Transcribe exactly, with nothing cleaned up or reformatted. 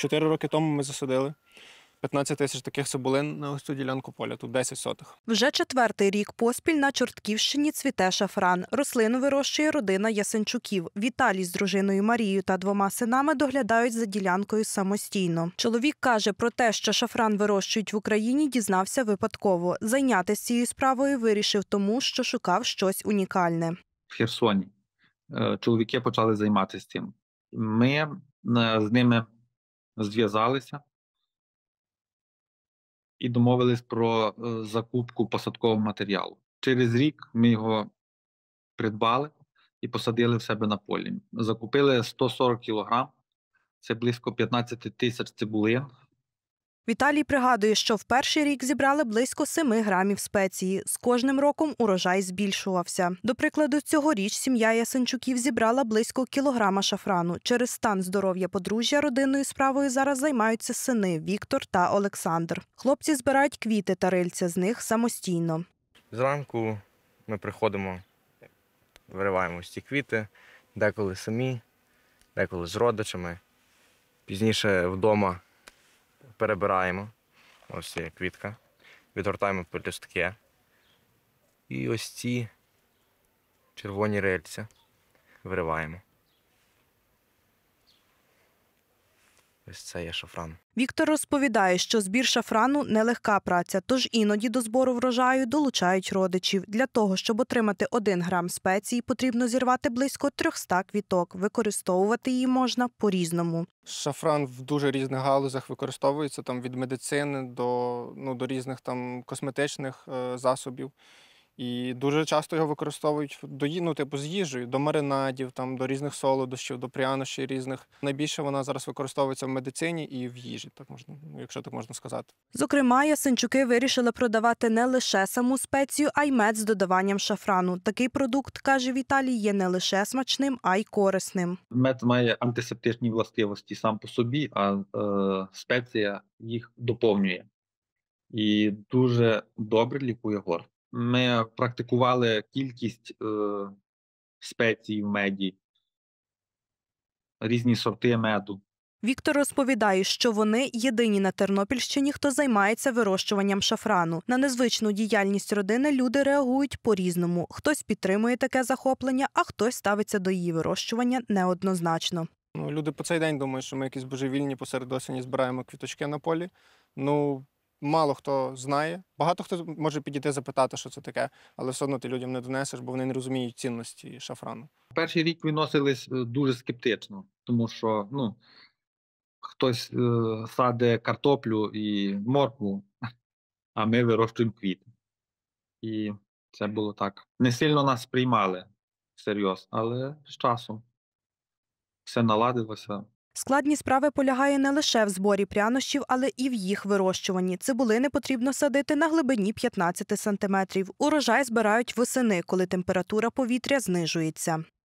Чотири роки тому ми засадили п'ятнадцять тисяч таких цибулин на ось цю ділянку поля, тут десять сотих. Вже четвертий рік поспіль на Чортківщині цвіте шафран. Рослину вирощує родина Ясенчуків. Віталій з дружиною Марією та двома синами доглядають за ділянкою самостійно. Чоловік каже, про те, що шафран вирощують в Україні, дізнався випадково. Зайнятися цією справою вирішив тому, що шукав щось унікальне. В Херсоні е, чоловіки почали займатися цим. Ми е, з ними зв'язалися і домовились про е, закупку посадкового матеріалу. Через рік ми його придбали і посадили в себе на полі. Закупили сто сорок кілограм, це близько п'ятнадцять тисяч цибулин. Віталій пригадує, що в перший рік зібрали близько семи грамів спеції. З кожним роком урожай збільшувався. До прикладу, цьогоріч сім'я Ясенчуків зібрала близько кілограма шафрану. Через стан здоров'я подружжя родинною справою зараз займаються сини Віктор та Олександр. Хлопці збирають квіти та рильця з них самостійно. Зранку ми приходимо, вириваємо ось ці квіти, деколи самі, деколи з родичами. Пізніше вдома перебираємо, ось є квітка, відгортаємо пелюстки. І ось ці червоні рильця вириваємо. Ось це є шафран. Віктор розповідає, що збір шафрану – нелегка праця, тож іноді до збору врожаю долучають родичів. Для того, щоб отримати один грам спеції, потрібно зірвати близько трьохсот квіток. Використовувати її можна по-різному. Шафран в дуже різних галузях використовується, там від медицини до, ну, до різних там косметичних е, засобів. І дуже часто його використовують до, ну, типу, з їжею, до маринадів, там, до різних солодощів, до прянощів різних. Найбільше вона зараз використовується в медицині і в їжі, так можна, якщо так можна сказати. Зокрема, Ясенчуки вирішили продавати не лише саму спецію, а й мед з додаванням шафрану. Такий продукт, каже Віталій, є не лише смачним, а й корисним. Мед має антисептичні властивості сам по собі, а е, спеція їх доповнює. І дуже добре лікує горло. Ми практикували кількість е, спецій в меді, різні сорти меду. Віктор розповідає, що вони єдині на Тернопільщині, хто займається вирощуванням шафрану. На незвичну діяльність родини люди реагують по-різному. Хтось підтримує таке захоплення, а хтось ставиться до її вирощування неоднозначно. Ну, люди по цей день думають, що ми якісь божевільні посеред осені збираємо квіточки на полі. Ну, мало хто знає. Багато хто може підійти запитати, що це таке, але все одно ти людям не донесеш, бо вони не розуміють цінності шафрану. Перший рік відносились е, дуже скептично, тому що ну, хтось е, садить картоплю і моркву, а ми вирощуємо квіти. І це було так. Не сильно нас сприймали всерйоз, але з часом все наладилося. Складність справи полягає не лише в зборі прянощів, але і в їх вирощуванні. Цибулини потрібно садити на глибині п'ятнадцять сантиметрів. Урожай збирають восени, коли температура повітря знижується.